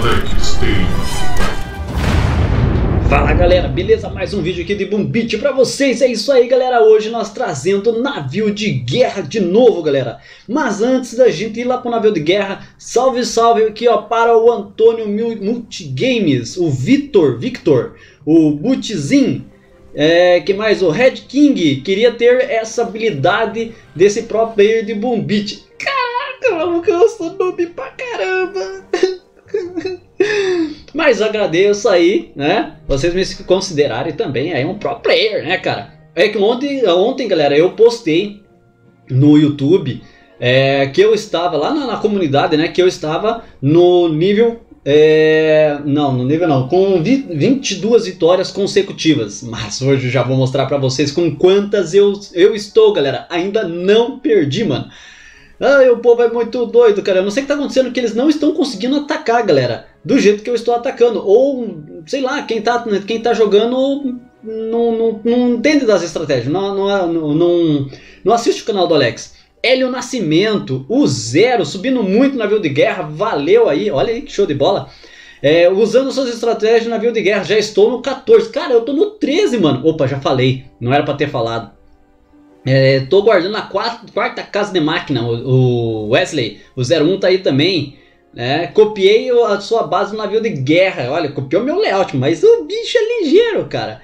Alex Stage. Fala galera, beleza? Mais um vídeo aqui de Boom Beat pra vocês. É isso aí galera, hoje nós trazendo navio de guerra de novo galera. Mas antes da gente ir lá pro navio de guerra, salve salve aqui ó para o Antônio Multigames, o Victor, o Butizin, que mais? O Red King, queria ter essa habilidade desse pro player de Boom Beat. Caraca, mano, eu sou noob pra caramba. Mas agradeço aí, né? Vocês me considerarem também aí um pro player, né, cara? É que ontem galera, eu postei no YouTube que eu estava lá na comunidade, né? Que eu estava no nível... com 22 vitórias consecutivas. Mas hoje eu já vou mostrar pra vocês com quantas eu estou, galera. Ainda não perdi, mano. O povo é muito doido, cara. Eu não sei o que tá acontecendo, que eles não estão conseguindo atacar, galera, do jeito que eu estou atacando. Ou, sei lá, quem tá jogando não entende das estratégias. Não assiste o canal do Alex. Hélio Nascimento, o Zero, subindo muito no navio de guerra. Valeu aí, olha aí que show de bola. Usando suas estratégias no navio de guerra. Já estou no 14. Cara, eu tô no 13, mano. Opa, já falei. Não era pra ter falado. Tô guardando a quarta casa de máquina, o Wesley, o 01 tá aí também, né? Copiei a sua base no navio de guerra, olha, copiou meu layout, mas o bicho é ligeiro, cara.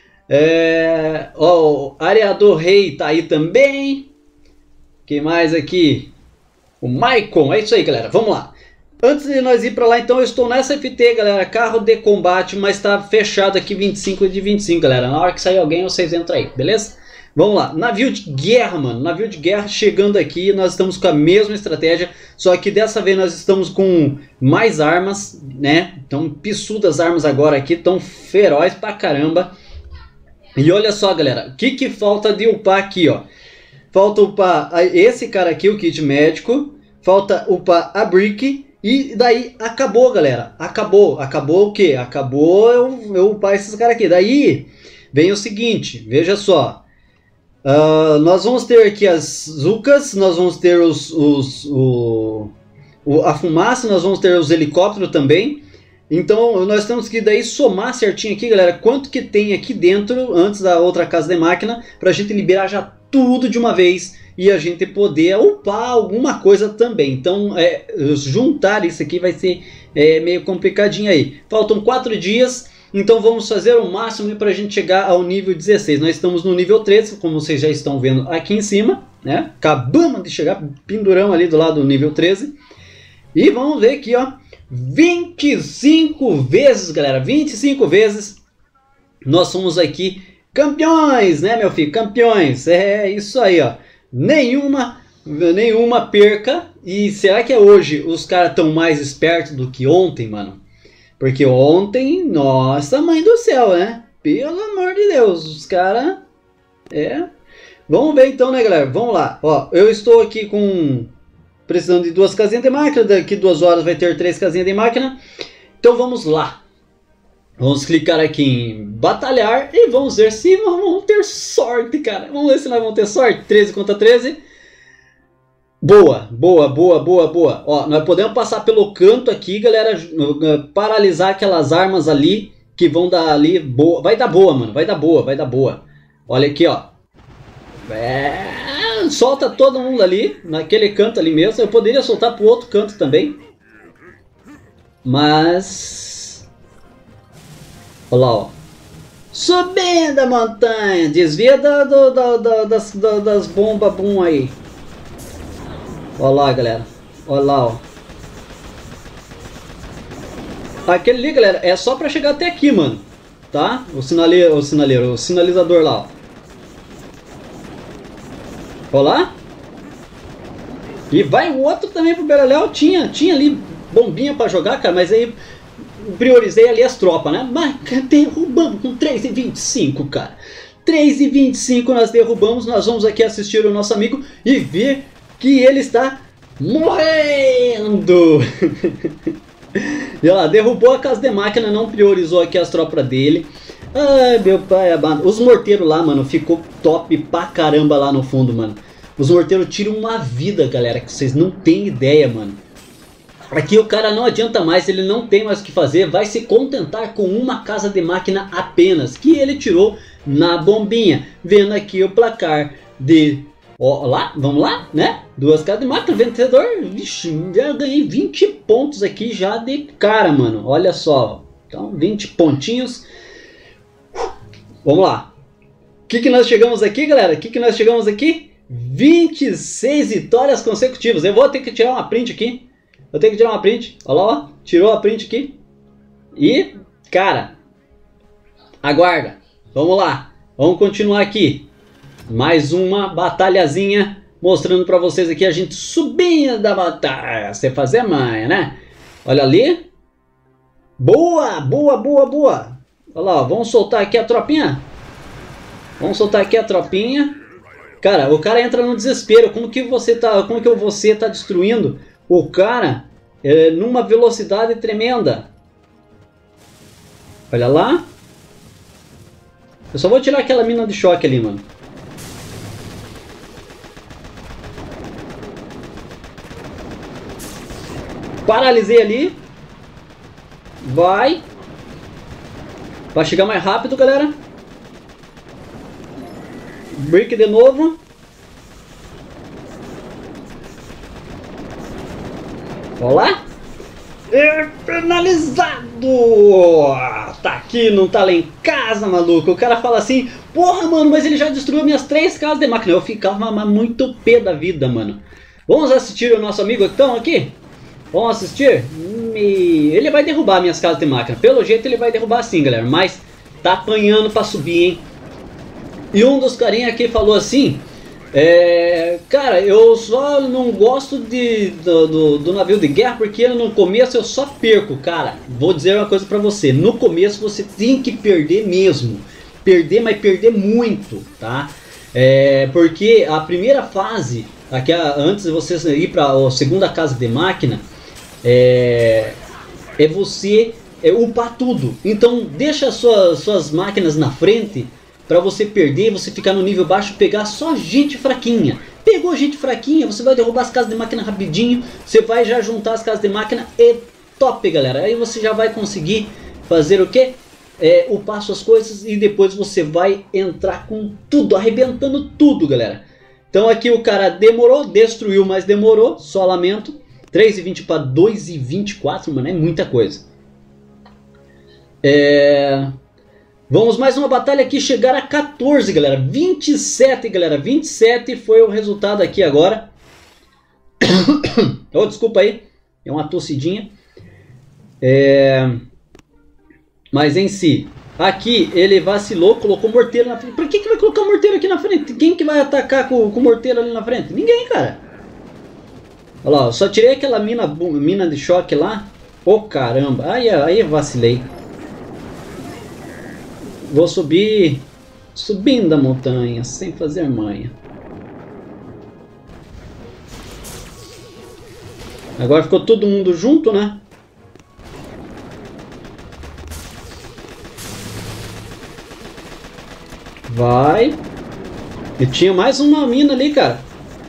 O Areador Rei tá aí também. Quem mais aqui? O Maicon, é isso aí galera, vamos lá. Antes de nós ir pra lá então, eu estou nessa FT galera, carro de combate, mas tá fechado aqui 25 de 25 galera, na hora que sair alguém vocês entram aí, beleza? Vamos lá, navio de guerra, mano, navio de guerra chegando aqui, nós estamos com a mesma estratégia, só que dessa vez nós estamos com mais armas, né, então pissudas armas agora aqui, tão feroz pra caramba. E olha só galera, o que falta de upar aqui, ó, falta upar esse cara aqui, o kit médico, falta upar a brick, e daí acabou galera, acabou o que? Acabou eu upar esses caras aqui, daí vem o seguinte, veja só. Nós vamos ter aqui as Zucas, nós vamos ter a fumaça, nós vamos ter os helicópteros também. Então nós temos que daí somar certinho aqui galera, quanto que tem aqui dentro antes da outra casa de máquina, para a gente liberar já tudo de uma vez e a gente poder upar alguma coisa também. Então juntar isso aqui vai ser meio complicadinho aí. Faltam 4 dias. Então vamos fazer o máximo para a gente chegar ao nível 16. Nós estamos no nível 13, como vocês já estão vendo aqui em cima, né? Acabamos de chegar, pendurão ali do lado do nível 13. E vamos ver aqui, ó. 25 vezes, galera. 25 vezes nós somos aqui campeões, né, meu filho? Campeões. É isso aí, ó. Nenhuma perca. E será que hoje os caras estão mais espertos do que ontem, mano? Porque ontem, nossa mãe do céu, né? Pelo amor de Deus, os caras... Vamos ver então, né, galera? Vamos lá. Ó, eu estou aqui precisando de 2 casinhas de máquina. Daqui 2 horas vai ter 3 casinhas de máquina. Então vamos lá. Vamos clicar aqui em batalhar e vamos ver se vamos ter sorte, cara. Vamos ver se nós vamos ter sorte. 13 contra 13. Boa. Ó, nós podemos passar pelo canto aqui, galera, paralisar aquelas armas ali, que vão dar ali, boa. Vai dar boa, mano, vai dar boa. Olha aqui, ó. Solta todo mundo ali, naquele canto ali mesmo. Eu poderia soltar pro outro canto também. Mas... olha lá, ó. Subindo a montanha, desvia das bombas boom aí. Olha lá, galera. Olha lá, ó. Aquele ali, galera, é só pra chegar até aqui, mano. Tá? O sinalizador lá, ó. Olha lá. E vai o outro também pro Beleléu. Tinha ali bombinha pra jogar, cara, mas aí priorizei ali as tropas, né? Mas derrubamos com 3,25, cara. 3,25 nós derrubamos. Nós vamos aqui assistir o nosso amigo e ver que ele está morrendo. E olha lá, derrubou a casa de máquina, não priorizou aqui as tropas dele. Ai, meu pai amado. Os morteiros lá, mano, ficou top pra caramba lá no fundo, mano. Os morteiros tiram uma vida, galera, que vocês não têm ideia, mano. Aqui o cara não adianta mais, ele não tem mais o que fazer, vai se contentar com uma casa de máquina apenas, que ele tirou na bombinha. Vendo aqui o placar de... Ó, lá, vamos lá, né? 2 casas de máquina, vencedor. Vixe, já ganhei 20 pontos aqui já de cara, mano. Olha só, então 20 pontinhos. Vamos lá. O que nós chegamos aqui, galera? O que nós chegamos aqui? 26 vitórias consecutivas. Eu vou ter que tirar uma print aqui. Eu tenho que tirar uma print. Olha lá, ó. Tirou a print aqui. E, cara, aguarda. Vamos lá. Vamos continuar aqui. Mais uma batalhazinha. Mostrando pra vocês aqui a gente subindo da batalha. Você fazer manha, né? Olha ali. Boa, boa, boa, boa. Olha lá, ó. Vamos soltar aqui a tropinha. Vamos soltar aqui a tropinha. Cara, o cara entra no desespero. Como que você tá destruindo o cara numa velocidade tremenda? Olha lá. Eu só vou tirar aquela mina de choque ali, mano. Paralisei ali. Vai. Vai chegar mais rápido, galera. Brick de novo. Olá. E finalizado. Tá aqui, não tá lá em casa, maluco. O cara fala assim: porra, mano, mas ele já destruiu minhas 3 casas de máquina. Eu ficava muito pé da vida, mano. Vamos assistir o nosso amigo então aqui? Vamos assistir? Ele vai derrubar minhas casas de máquina. Pelo jeito ele vai derrubar sim, galera. Mas tá apanhando pra subir, hein? E um dos carinha aqui falou assim: cara, eu só não gosto do navio de guerra porque no começo eu só perco. Cara, vou dizer uma coisa pra você: no começo você tem que perder mesmo. Perder, mas perder muito, tá? Porque a primeira fase, aqui, antes de você ir pra a segunda casa de máquina, você upar tudo. Então deixa suas máquinas na frente para você perder, você ficar no nível baixo, pegar só gente fraquinha. Pegou gente fraquinha, você vai derrubar as casas de máquina rapidinho, você vai já juntar as casas de máquina e top, galera. Aí você já vai conseguir fazer o que? Upar suas coisas e depois você vai entrar com tudo, arrebentando tudo, galera. Então aqui o cara demorou, destruiu, mas demorou, só lamento. 3,20 para 2,24, mano, é muita coisa. Vamos mais uma batalha aqui, chegar a 14, galera. 27, galera. 27 foi o resultado aqui agora. Oh, desculpa aí. É uma tossidinha. Mas em si, aqui ele vacilou, colocou morteiro na frente. Por que vai colocar morteiro aqui na frente? Quem que vai atacar com morteiro ali na frente? Ninguém, cara. Olha lá, só tirei aquela mina de choque lá. Oh, caramba. Aí vacilei. Vou subir, subindo a montanha, sem fazer manha. Agora ficou todo mundo junto, né? Vai. E tinha mais uma mina ali, cara.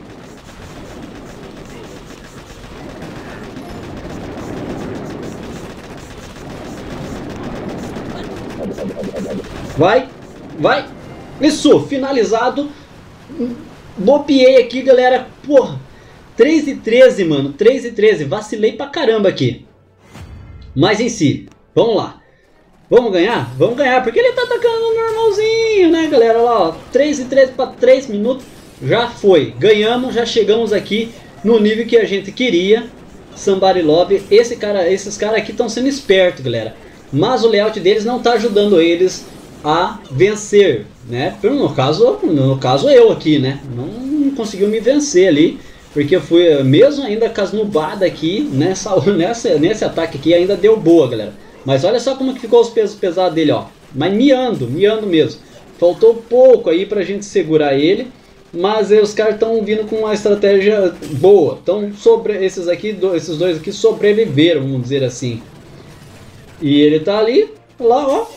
Vai, vai. Isso, finalizado. Bopiei aqui, galera. Porra, 3-13, mano. 3-13. Vacilei pra caramba aqui. Mas em si, vamos lá. Vamos ganhar? Vamos ganhar, porque ele tá atacando normalzinho, né, galera? Olha lá, ó. 3-13 pra 3 minutos. Já foi. Ganhamos, já chegamos aqui no nível que a gente queria. Somebody Love. Esses caras aqui estão sendo espertos, galera. Mas o layout deles não tá ajudando eles a vencer, né? No caso eu aqui, né? Não conseguiu me vencer ali, porque eu fui, mesmo ainda com as nubadas aqui, nesse ataque aqui ainda deu boa, galera. Mas olha só como que ficou os pesos pesados dele, ó. Mas miando mesmo. Faltou pouco aí pra gente segurar ele, mas os caras estão vindo com uma estratégia boa. Então esses dois aqui sobreviveram, vamos dizer assim. E ele tá ali, lá, ó.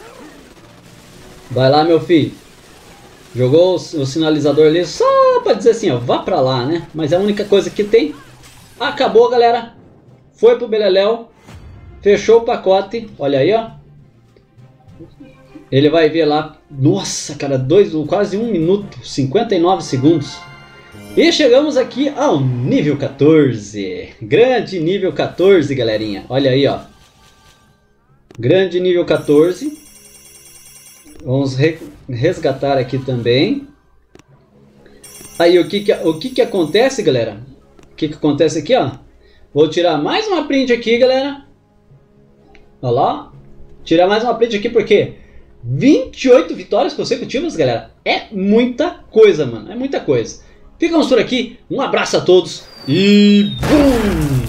Vai lá, meu filho. Jogou o sinalizador ali só pra dizer assim, ó, vá pra lá, né? Mas é a única coisa que tem. Acabou, galera. foi pro beleléu, fechou o pacote, olha aí, ó. Ele vai ver lá, nossa, cara, quase 1 minuto, 59 segundos. E chegamos aqui ao nível 14. Grande nível 14, galerinha. Olha aí, ó. Grande nível 14. Vamos resgatar aqui também. Aí o que acontece, galera? O que acontece aqui, ó? Vou tirar mais uma print aqui, galera. Olha lá. Tirar mais uma print aqui porque 28 vitórias consecutivas, galera. É muita coisa, mano. É muita coisa. Ficamos por aqui. Um abraço a todos e BUM!